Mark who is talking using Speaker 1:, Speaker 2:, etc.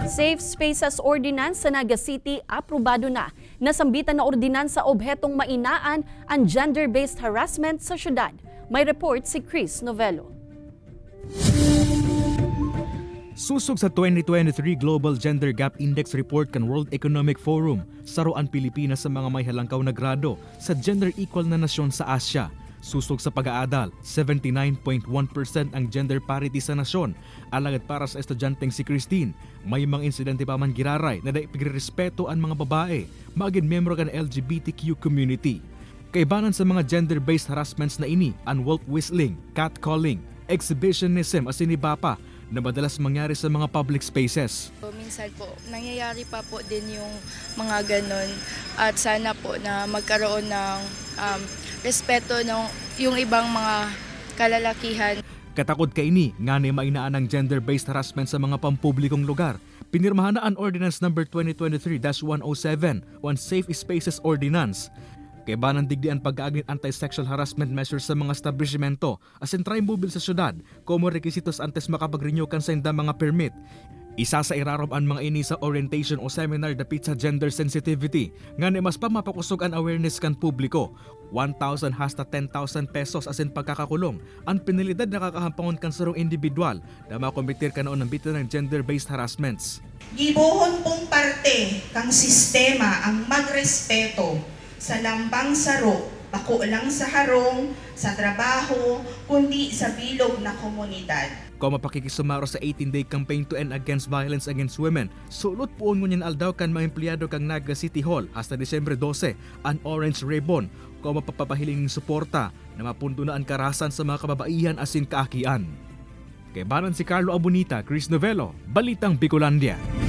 Speaker 1: Safe Spaces Ordinance sa Naga City aprobado na. Nasambitan na ordinansa obhetong mainaan ang gender-based harassment sa syudad. May report si Chris Novello.
Speaker 2: Susog sa 2023 Global Gender Gap Index Report kan World Economic Forum, saruan Pilipinas sa mga may halangkaw na grado sa gender equal na nasyon sa Asya. Susog sa pag-aadal, 79.1% ang gender parity sa nasyon. Alagad para sa estudyanteng si Christine, may mga insidente pa man giraray na daipigrespeto ang mga babae, maging membro kan LGBTQ community. Kaibanan sa mga gender-based harassments na ini, ang wolf whistling, catcalling, exhibitionism as iniba pa na madalas mangyari sa mga public spaces.
Speaker 3: Minsan po, nangyayari pa po din yung mga ganon at sana po na magkaroon ng respeto ng yung ibang mga kalalakihan.
Speaker 2: Katakod kaini nga ni mainaan ang gender-based harassment sa mga pampublikong lugar. Pinirmahan na ang Ordinance No. 2023-107 on Safe Spaces Ordinance. Kaibanan digdian pag-aagin anti-sexual harassment measures sa mga establishmento asin try-mobile sa syudad, como requisitos antes makapag-renew kan sa inda mga permit. Isa sa irarob ang mga ini sa orientation o seminar dapit sa gender sensitivity, nga ni mas pa mapakusog ang awareness kan publiko. 1,000 hasta 10,000 pesos asin pagkakakulong ang penalidad na kakahampangon kan sarong individual na makombitir ka noon ng bitin ng gender-based harassments.
Speaker 4: Gibuhon pong parte kang sistema ang magrespeto sa lambang saro, bako lang sa harong, sa trabaho, kundi sa bilog na komunidad.
Speaker 2: Kung mapakikisumaro sa 18-day campaign to end against violence against women, sulot poon ngunyan aldaw kan mga empleyado kang Naga City Hall hasta Disyembre 12 ang Orange Ribbon, kung mapapapahiling suporta na mapundo na ang karahasan sa mga kababaihan asin kaakian. Kay Baran si Carlo Abunita, Chris Novello, Balitang Bicolandia.